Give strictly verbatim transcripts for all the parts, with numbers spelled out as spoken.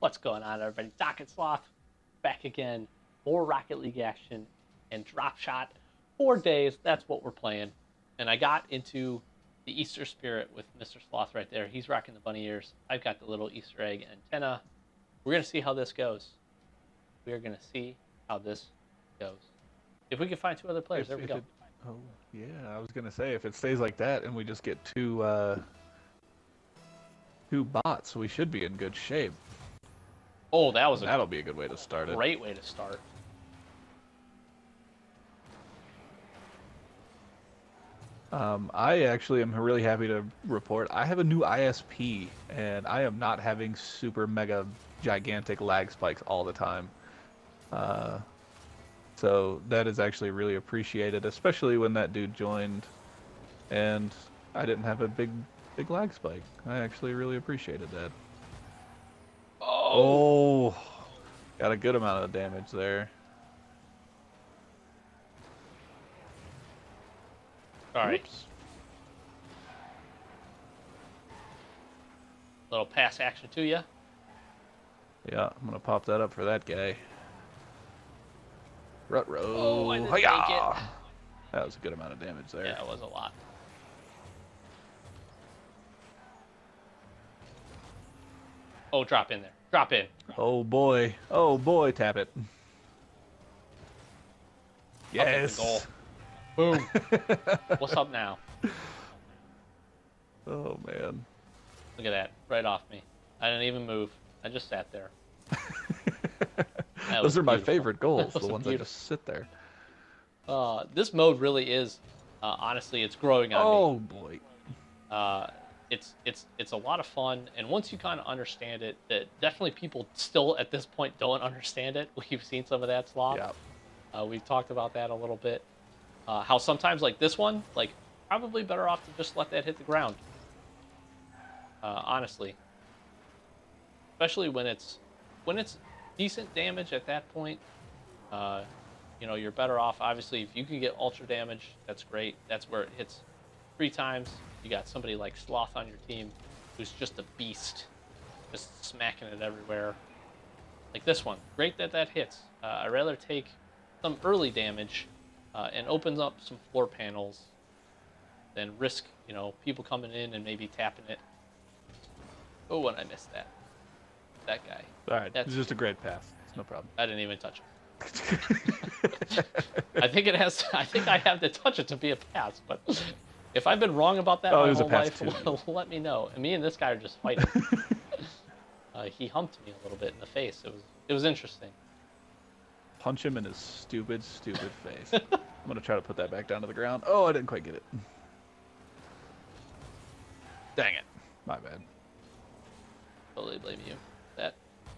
What's going on, everybody? Docket Sloth back again. More Rocket League action and Dropshot. Four days, that's what we're playing. And I got into the Easter spirit with Mister Sloth right there. He's rocking the bunny ears. I've got the little Easter egg antenna. We're going to see how this goes. We are going to see how this goes. If we can find two other players, If, there we if go. It, oh, yeah, I was going to say, if it stays like that and we just get two, uh, two bots, we should be in good shape. Oh, that was a That'll be a good way to start it. Great way to start. Um, I actually am really happy to report I have a new I S P, and I am not having super mega gigantic lag spikes all the time. Uh, so that is actually really appreciated, especially when that dude joined, and I didn't have a big big lag spike. I actually really appreciated that. Oh, Oh, got a good amount of damage there. all right. Oops. Little pass action to you. Yeah, I'm gonna pop that up for that guy. Rut-row. Oh, I didn't Hi-ya! make it. That was a good amount of damage there. Yeah, it was a lot. Oh, drop in there. Drop in. Oh boy. Oh boy, tap it. Yes. Goal. Boom. What's up now? Oh man. Look at that. Right off me. I didn't even move. I just sat there. Those are my beautiful. favorite goals, the Those ones beautiful. that just sit there. Uh, this mode really is, uh, honestly, it's growing on Oh me. boy. Uh, it's it's it's a lot of fun, and once you kind of understand it, that definitely people still at this point don't understand it. We've seen some of that Sloth. Yeah. Uh, we've talked about that a little bit. Uh, how sometimes like this one, like probably better off to just let that hit the ground. Uh, honestly, especially when it's when it's decent damage at that point. Uh, you know, you're better off. Obviously, if you can get ultra damage, that's great. That's where it hits three times. You got somebody like Sloth on your team who's just a beast, just smacking it everywhere. Like this one, great that that hits. Uh, I'd rather take some early damage uh, and opens up some floor panels than risk, you know, people coming in and maybe tapping it. Oh, and I missed that. That guy. All right. That's It's just a great pass. It's no problem. I didn't even touch him. I think it has. I think I have to touch it to be a pass, but if I've been wrong about that Oh, my it was a whole pass life, too. let me know. And me and this guy are just fighting. uh, he humped me a little bit in the face. It was. It was interesting. Punch him in his stupid, stupid face. I'm gonna try to put that back down to the ground. Oh, I didn't quite get it. Dang it. My bad. Totally blame you. That.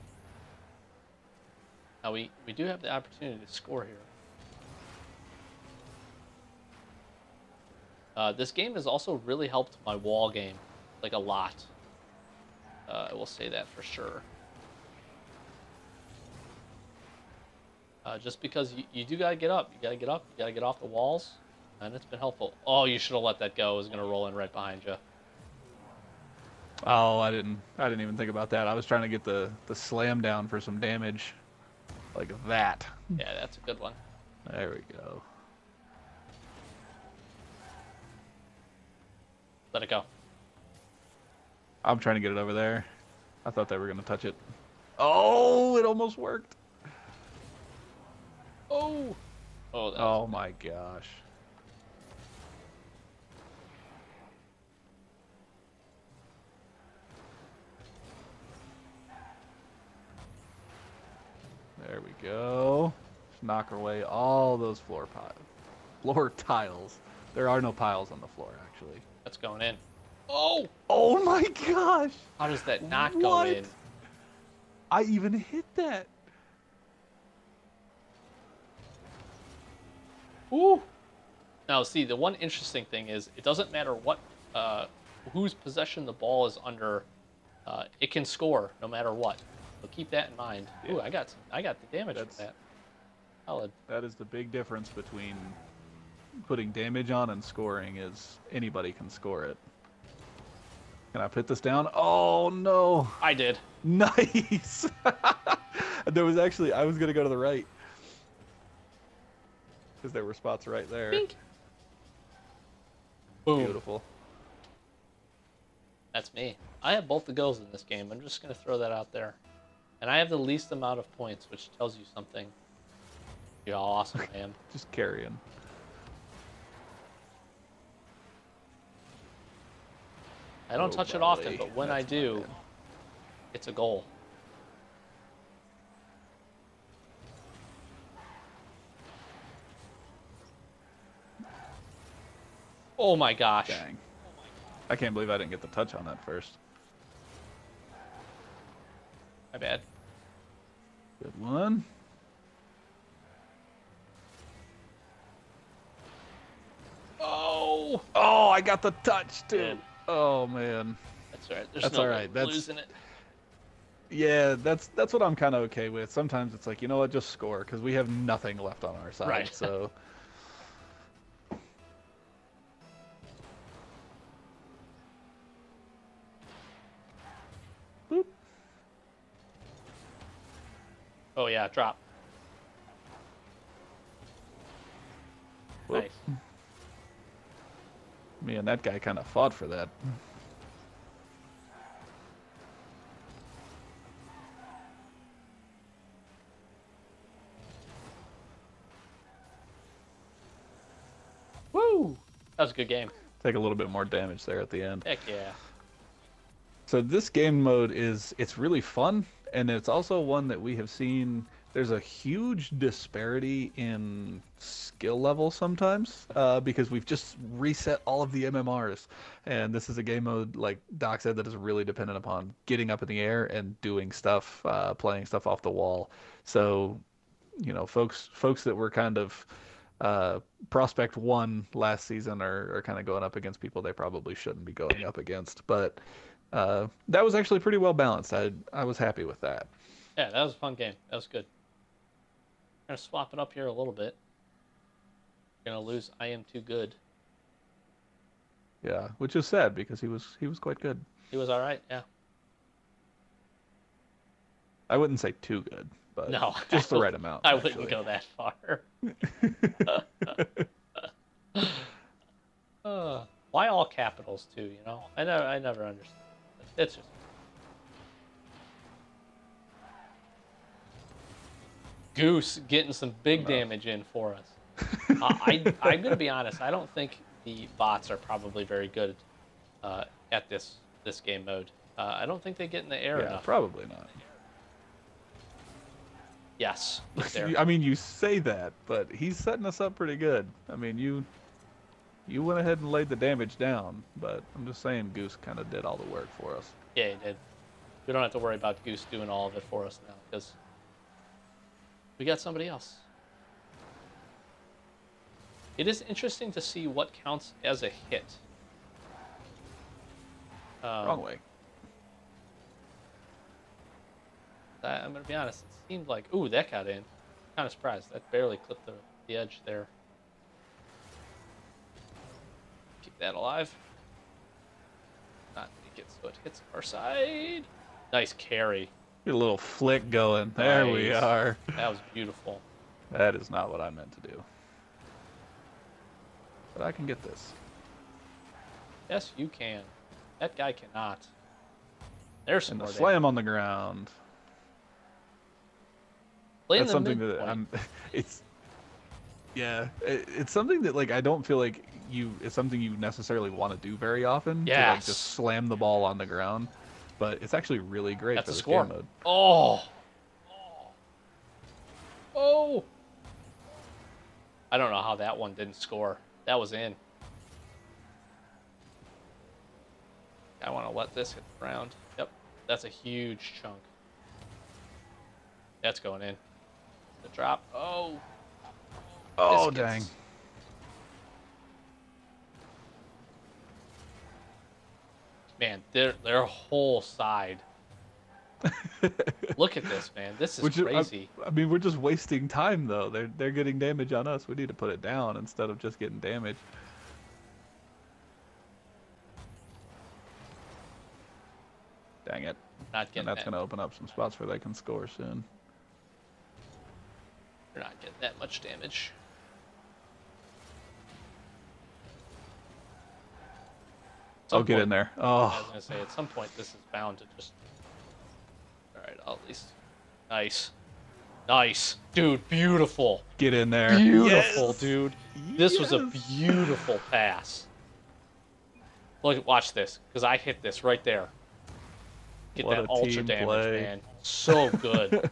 Now we we do have the opportunity to score here. Uh, this game has also really helped my wall game, like a lot. Uh, I will say that for sure. Uh, just because you, you do gotta get up, you gotta get up, you gotta get off the walls, and it's been helpful. Oh, you should have let that go. It was gonna roll in right behind you. Oh, I didn't. I didn't even think about that. I was trying to get the the slam down for some damage, like that. Yeah, that's a good one. There we go. Let it go. I'm trying to get it over there. I thought they were gonna touch it. Oh, it almost worked. Oh. Oh. That Oh was my gosh. There we go. Just knock away all those floor piles. Floor tiles. There are no piles on the floor, actually. That's going in. Oh. Oh my gosh! How does that not What? go in? I even hit that. Ooh. Now, see, the one interesting thing is it doesn't matter what, uh, whose possession the ball is under. Uh, it can score no matter what. So keep that in mind. Ooh, Yeah. I got some, I got the damage That's- for that. Solid. That is the big difference between putting damage on and scoring, is anybody can score it. Can I put this down? Oh no! I did. Nice. There was actually I was gonna go to the right because there were spots right there. Bink. Boom. Beautiful. That's me. I have both the goals in this game. I'm just gonna throw that out there, and I have the least amount of points, which tells you something. You know how awesome I am. Just carrying. I don't Oh, touch it buddy. often, but when That's I do, bad. it's a goal. Oh my gosh. Dang. I can't believe I didn't get the touch on that first. My bad. Good one. Oh! Oh, I got the touch too. Good. Oh man. That's all right. There's That's no all way right. of That's- losing it. Yeah, that's that's what I'm kind of okay with. Sometimes it's like, you know what, just score because we have nothing left on our side. Right. So. Boop. Oh yeah, drop. Whoop. Nice. Me and that guy kind of fought for that. Woo! That was a good game. Take a little bit more damage there at the end. Heck yeah. So this game mode is, it's really fun, and it's also one that we have seen, there's a huge disparity in skill level sometimes, uh, because we've just reset all of the M M Rs. And this is a game mode, like Doc said, that is really dependent upon getting up in the air and doing stuff, uh, playing stuff off the wall. So, you know, folks folks that were kind of uh, Prospect one last season are, are kind of going up against people they probably shouldn't be going up against. But uh, that was actually pretty well balanced. I I was happy with that. Yeah, that was a fun game. That was good. I'm gonna swap it up here a little bit. Gonna lose I Am Too Good. Yeah, which is sad because he was he was quite good. He was alright, yeah. I wouldn't say too good, but No. just the I right amount. I actually. wouldn't go that far. uh, why all capitals too, you know? I never I never understood. It's just Goose getting some big damage in for us. uh, I, I'm going to be honest. I don't think the bots are probably very good uh, at this this game mode. Uh, I don't think they get in the air Yeah, enough. probably not. Yes, look there. I mean, you say that, but he's setting us up pretty good. I mean, you you went ahead and laid the damage down, but I'm just saying Goose kind of did all the work for us. Yeah, he did. We don't have to worry about Goose doing all of it for us now because we got somebody else. It is interesting to see what counts as a hit. Um, Wrong way. I, I'm going to be honest. It seemed like, ooh, that got in. Kind of surprised. That barely clipped the, the edge there. Keep that alive. Not make it so it hits our side. Nice carry. Get a little flick going. There we Nice. are. That was beautiful. That is not what I meant to do. But I can get this. Yes, you can. That guy cannot. There's some And the more slam on the ground. Play in That's the something that midpoint. I'm. It's. Yeah, it, it's something that like I don't feel like you. It's something you necessarily want to do very often. To, like, Yes. just slam the ball on the ground, but it's actually really great That's for a this score. game mode. Oh. Oh. I don't know how that one didn't score. That was in. I want to let this hit the ground. Yep. That's a huge chunk. That's going in. The drop. Oh. Oh Biscuits. dang! Man, their their whole side. Look at this, man. This is Which is- I- crazy. I, mean, we're just wasting time though. They're they're getting damage on us. We need to put it down instead of just getting damage. Dang it. Not And getting that's that. going to open up some spots where they can score soon. You're not getting that much damage. Oh, Some get point, in there. I Oh, was gonna say at some point this is bound to just. All right, I'll at least. Nice, nice, dude. Beautiful, get in there. beautiful, Yes! dude. This was a Yes! beautiful pass. Look, watch this, because I hit this right there. Get What that a ultra team damage, play. man. So good.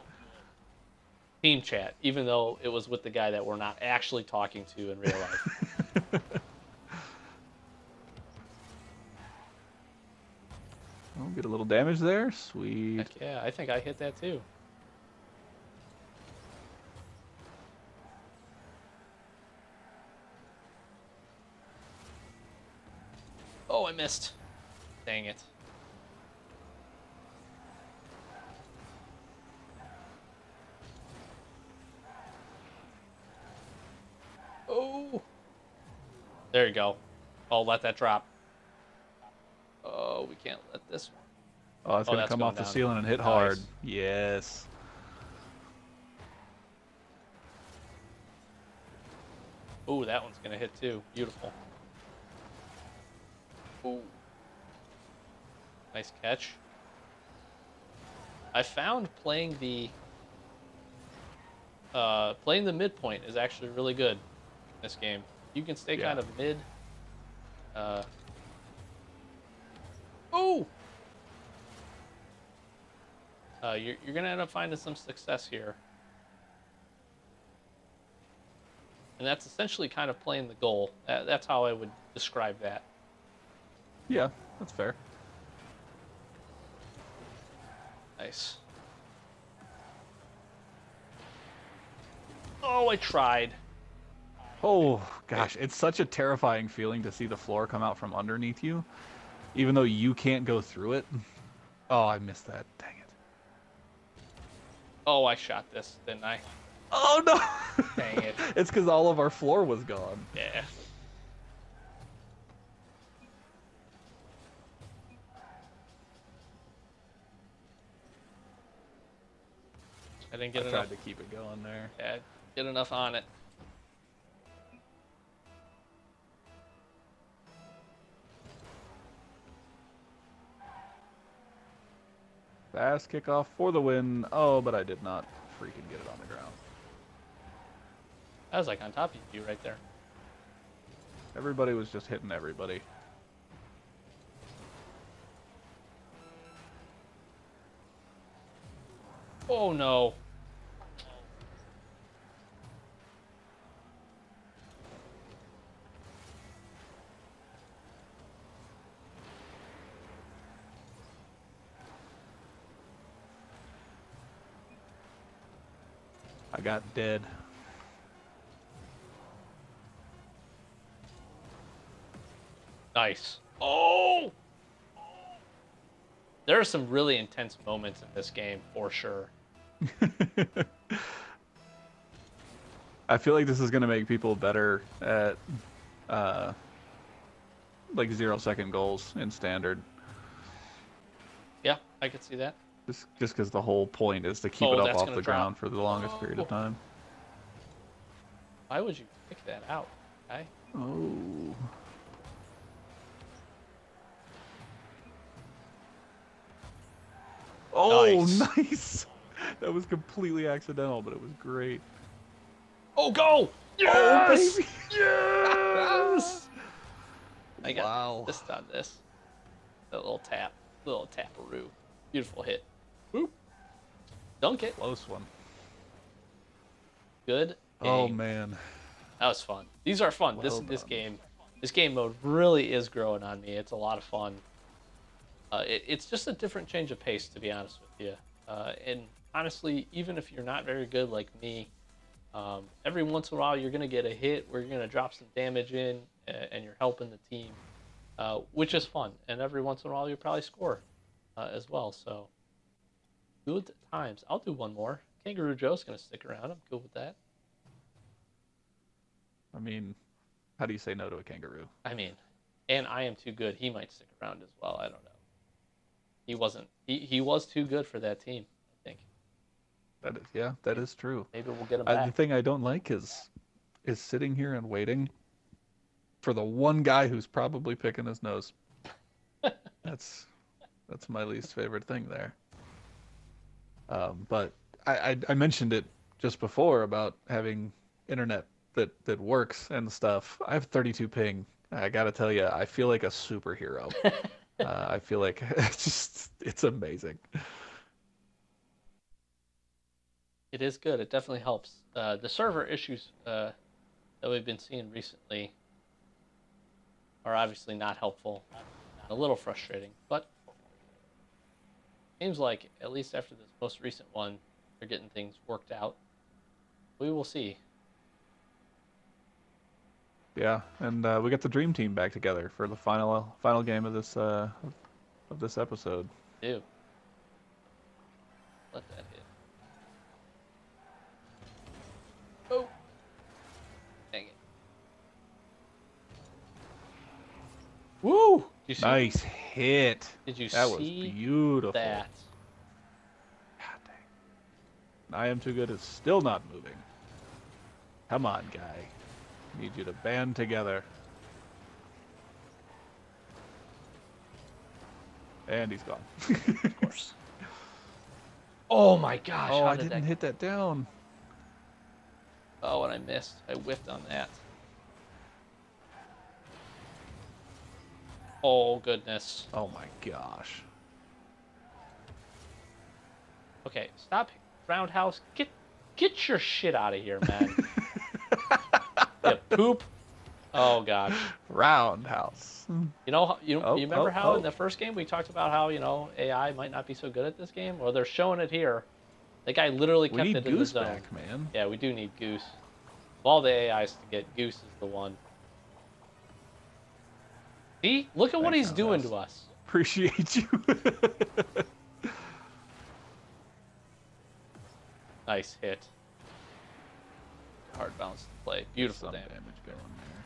Team chat, even though it was with the guy that we're not actually talking to in real life. Oh, get a little damage there. Sweet. Heck yeah, I think I hit that too. Oh, I missed. Dang it. Oh. There you go. Oh, let that drop. Oh, we can't let this one. Oh, it's Oh, going to that's come going off the down. ceiling and hit Nice. hard. Yes. Oh, that one's going to hit too. Beautiful. Ooh. Nice catch. I found playing the uh, playing the midpoint is actually really good in this game. You can stay Yeah. kind of mid. Uh, oh! Uh, you're, you're going to end up finding some success here. And that's essentially kind of playing the goal. That, that's how I would describe that. Yeah, that's fair. Nice. Oh, I tried. Oh, gosh. It's such a terrifying feeling to see the floor come out from underneath you, even though you can't go through it. Oh, I missed that. Dang it. Oh, I shot this, didn't I? Oh, no! Dang it. It's because all of our floor was gone. Yeah. I didn't get I enough. tried to keep it going there. Yeah, get enough on it. Fast kickoff for the win. Oh, but I did not freaking get it on the ground. I was like on top of you right there. Everybody was just hitting everybody. Oh no. I got dead. Nice. Oh! There are some really intense moments in this game, for sure. I feel like this is going to make people better at uh, like zero second goals in standard. Yeah, I could see that. Just just because the whole point is to keep Oh, it up that's off gonna the drop. ground for the longest period of Oh. time. Why would you pick that out? Okay. Oh. Oh, Nice. nice. That was completely accidental, but it was great. Oh, go! Oh, Yes! baby. Yes! I got Wow. this on this. That little tap. Little taparoo. Beautiful hit. Boop. Dunk it. Close one. Good Oh, game. man. That was fun. These are fun. this Well this done. game, this game mode really is growing on me. It's a lot of fun. Uh, it, it's just a different change of pace, to be honest with you. Uh, and honestly, even if you're not very good like me, um, every once in a while you're gonna get a hit where you're gonna drop some damage in, uh, and you're helping the team, uh, which is fun. And every once in a while you'll probably score uh, as well. So good times. I'll do one more. Kangaroo Joe's gonna stick around. I'm good with that. I mean, how do you say no to a kangaroo? I mean, and I am too good. He might stick around as well. I don't know. He wasn't. He he was too good for that team, I think. That is, yeah, that is true. Maybe we'll get him I, the back. thing I don't like is is sitting here and waiting for the one guy who's probably picking his nose. That's that's my least favorite thing there. Um, but I, I I mentioned it just before about having internet that that works and stuff. I have thirty-two ping. I gotta tell you, I feel like a superhero. Uh, I feel like it's just it's amazing. It is good. It definitely helps. Uh, the server issues uh, that we've been seeing recently are obviously not helpful. A little frustrating, but seems like at least after this most recent one, they're getting things worked out. We will see. Yeah, and uh, we got the dream team back together for the final final game of this uh, of this episode. Do let that hit. Oh, dang it! Woo! Did you see Nice hit. Did you That was see beautiful. that? God dang. I am too good is still not moving. Come on, guy. Need you to band together. And he's gone. Of course. Oh my gosh! Oh, how I did didn't that... hit that down. Oh, and I missed. I whiffed on that. Oh goodness. Oh my gosh. Okay, stop. Roundhouse, get get your shit out of here, man. You poop. Oh gosh. Roundhouse. You know, you Oh, you remember oh, how oh. in the first game we talked about how, you know, A I might not be so good at this game? Well, they're showing it here. The guy literally We kept need it in the Goose zone. back, man. Yeah, we do need Goose. Of all the A Is to get, Goose is the one. See? Look at what Thanks, he's doing Roundhouse. to us. Appreciate you. Nice hit. Hard bounce to play. Beautiful Some damage. damage going there.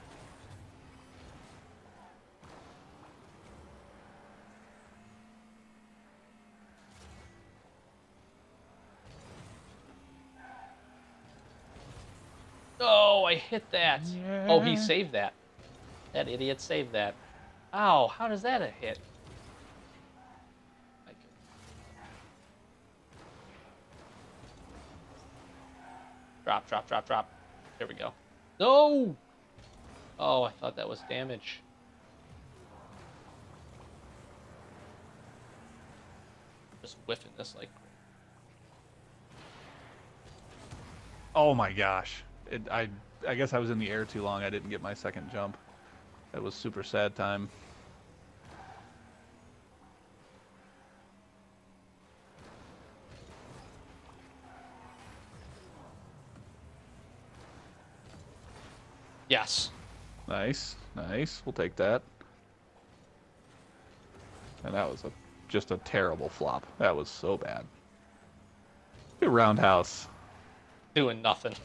Oh, I hit that. Yeah. Oh, he saved that. That idiot saved that. Ow, how does that a hit? I can- Drop, drop, drop, drop. There we go. No! Oh, I thought that was damage. Just whiffing this like... Oh my gosh. It, I I guess I was in the air too long. I didn't get my second jump. That was super sad time. Yes. Nice, nice. We'll take that. And that was a just a terrible flop. That was so bad. Good roundhouse. Doing nothing.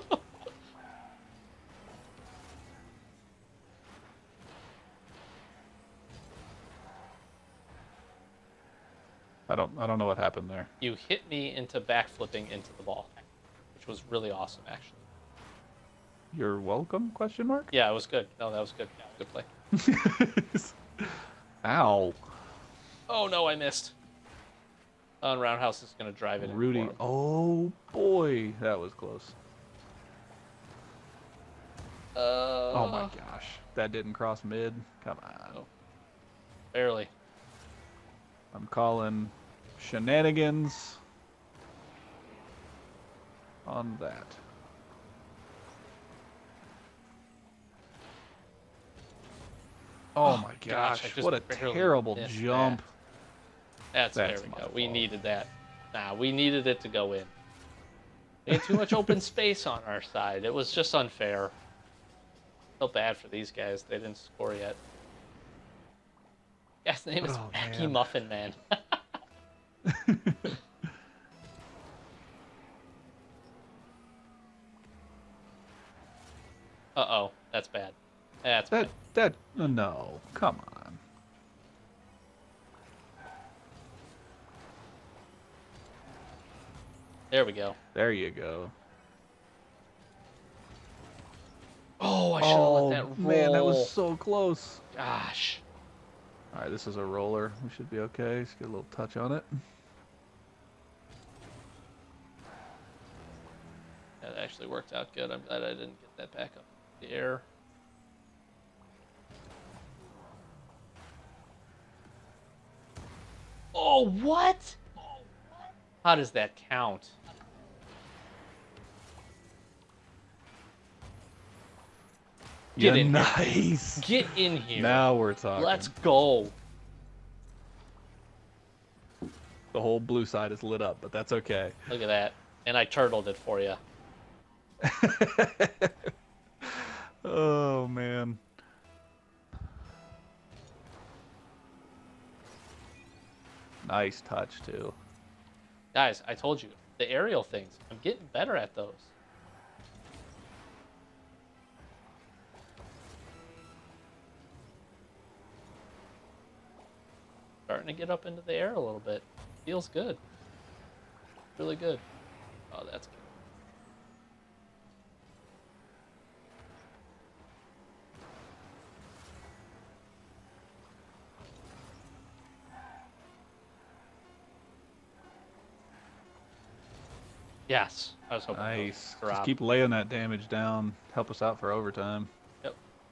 I don't I don't know what happened there. You hit me into backflipping into the ball, which was really awesome, actually. You're welcome? Question mark. Yeah, it was good. No, that was good. Good play. Ow. Oh no, I missed. Oh, and Roundhouse is gonna drive it in. Rudy. for him. Oh boy, that was close. Uh, Oh my gosh, that didn't cross mid. Come on. Oh. Barely. I'm calling shenanigans on that. Oh, Oh my gosh, gosh, I just what a barely terrible missed jump. That's, That's there we my go. We fault. needed that. Nah, we needed it to go in. We had too much open space on our side. It was just unfair. Felt bad for these guys. They didn't score yet. Guy's name is Oh, Mackie man. Muffin Man. Uh-oh. That's bad. That's That bad. that uh, no, come on. There we go. There you go. Oh, I should have Oh, let that roll. man, that was so close. Gosh. All right, this is a roller. We should be okay. Just get a little touch on it. That actually worked out good. I'm glad I didn't get that back up in the air. Oh, what? How does that count? Get Yeah, in nice. here. Get in here. Now we're talking. Let's go. The whole blue side is lit up, but that's okay. Look at that. And I turtled it for you. Oh, man. Nice touch, too. Guys, I told you, the aerial things, I'm getting better at those. Starting to get up into the air a little bit. Feels good. Really good. Oh, that's good. Yes, I was hoping. Nice. For Just drop. keep laying that damage down. Help us out for overtime. Yep.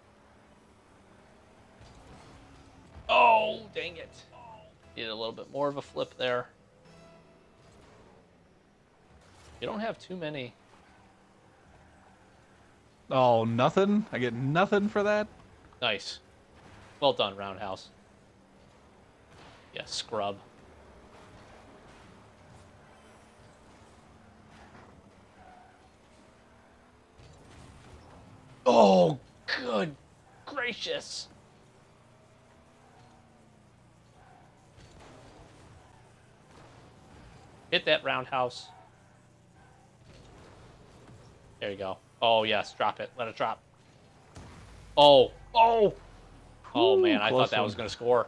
Oh, dang it. Need a little bit more of a flip there. You don't have too many. Oh, nothing? I get nothing for that? Nice. Well done, Roundhouse. Yeah, scrub. Oh, good gracious. Hit that roundhouse. There you go. Oh, yes. Drop it. Let it drop. Oh. Oh. Oh, man. I thought that was going to score.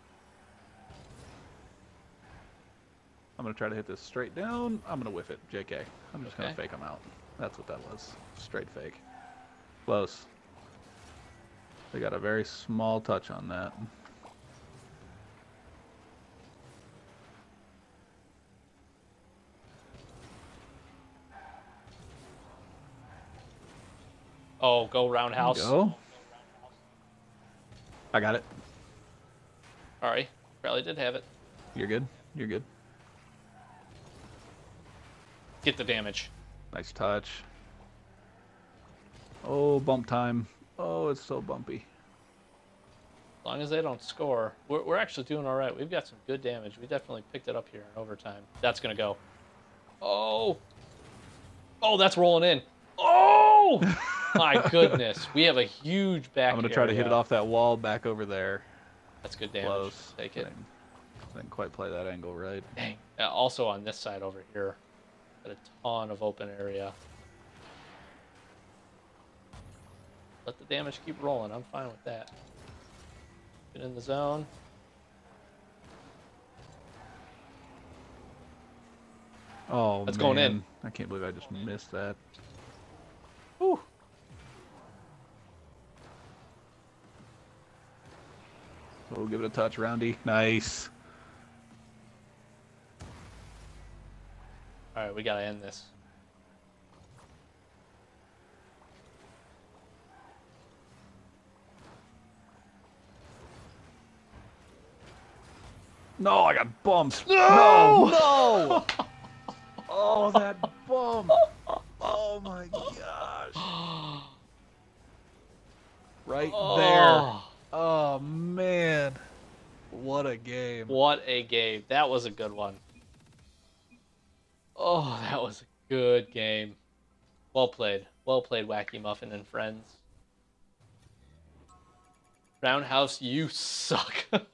I'm going to try to hit this straight down. I'm going to whiff it. J K. I'm just going to fake him out. That's what that was. Straight fake. Close. They got a very small touch on that. Oh, go roundhouse. Go. I got it. Sorry. Probably did have it. You're good. You're good. Get the damage. Nice touch. Oh, bump time. Oh, it's so bumpy. As long as they don't score, we're, we're actually doing all right. We've got some good damage. We definitely picked it up here in overtime. That's going to go. Oh. Oh, that's rolling in. Oh, my goodness. We have a huge back I'm going to try area. to hit it off that wall back over there. That's good damage. Close. Take it. Didn't, didn't quite play that angle right. Dang. Uh, also on this side over here, got a ton of open area. Let the damage keep rolling. I'm fine with that. Get in the zone. Oh, That's man. going in. I can't believe I just missed that. Whew. We'll give it a touch, Roundy. Nice. All right, we got to end this. No, I got bumped. No! No! No! Oh, that bump. Oh, my gosh. Right Oh. there. Oh, man. What a game. What a game. That was a good one. Oh, that was a good game. Well played. Well played, Wacky Muffin and friends. Roundhouse, you suck.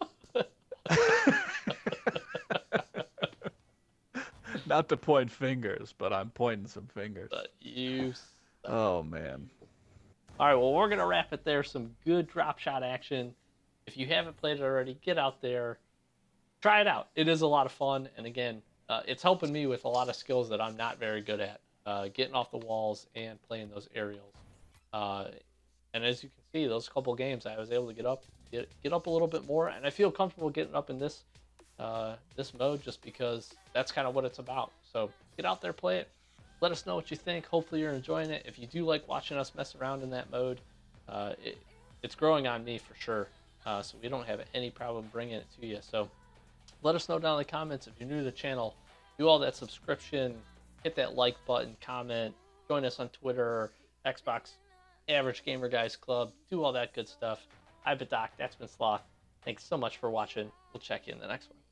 Not to point fingers, but I'm pointing some fingers. But you suck. Oh, man. All right, well, we're going to wrap it there. Some good drop shot action. If you haven't played it already, get out there. Try it out. It is a lot of fun. And again, uh, it's helping me with a lot of skills that I'm not very good at, uh, getting off the walls and playing those aerials. Uh, and as you can see, those couple games, I was able to get up, get get up a little bit more, and I feel comfortable getting up in this uh, this mode just because that's kind of what it's about. So get out there, play it. Let us know what you think. Hopefully you're enjoying it. If you do like watching us mess around in that mode, uh, it, it's growing on me for sure. Uh, so we don't have any problem bringing it to you. So let us know down in the comments. If you're new to the channel, do all that subscription, hit that like button, comment, join us on Twitter, Xbox Average Gamer Guys Club, do all that good stuff. I've been Doc, that's been Sloth. Thanks so much for watching. We'll check you in the next one.